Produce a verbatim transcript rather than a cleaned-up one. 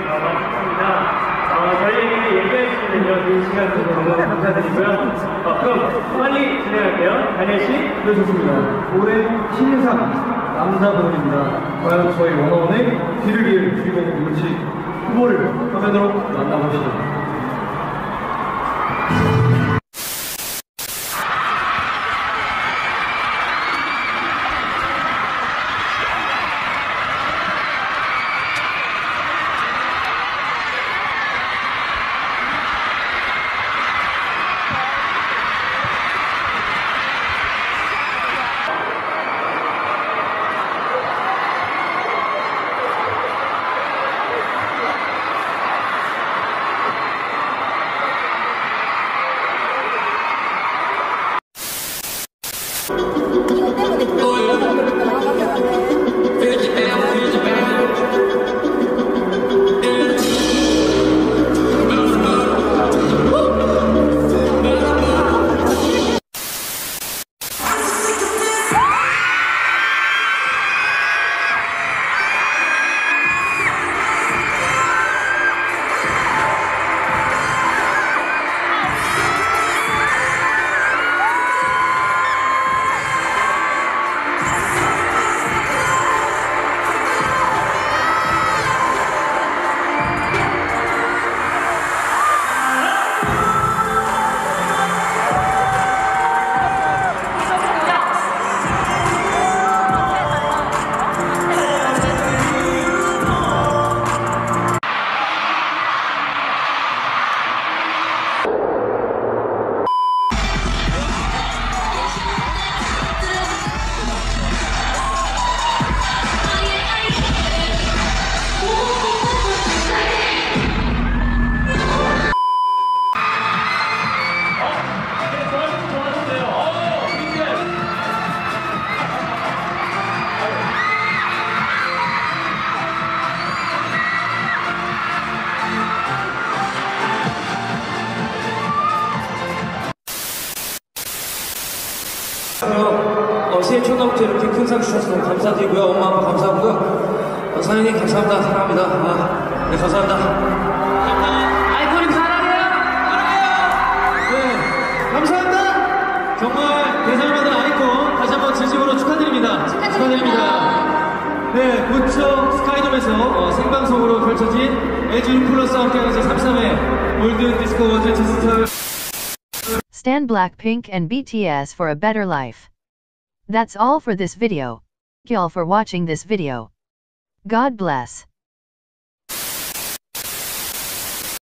맞습니다. 어, 저희에게 얘기할 수 있는 이런 시간 주셔서 너무 감사드리고요. 어, 그럼 빨리 진행할게요. 다니엘 씨. 네, 좋습니다. 올해 신인상 남자분입니다. 과연 저희 원어원의 뒤를 이을 주인공은 누굴지 후보를 화면으로 만나보시죠. 어, 새해 첫날부터 이렇게 큰 상 주셔서 너무 감사드리고요. 엄마 아빠 감사하고요. 어, 사장님 감사합니다. 사랑합니다. 아, 네, 감사합니다. 아이콘님 사랑해요. 사랑해요. 네, 감사합니다. 정말 대상을 받은 아이콘 다시 한번 진심으로 축하드립니다. 축하드립니다. 네, 고척 스카이돔에서 어, 생방송으로 펼쳐진 에듀 플러스와 함께하는 제삼십삼 회 골든 디스코 어워즈 디지털 Stan Blackpink and B T S for a better life. That's all for this video. Thank you all for watching this video. God bless.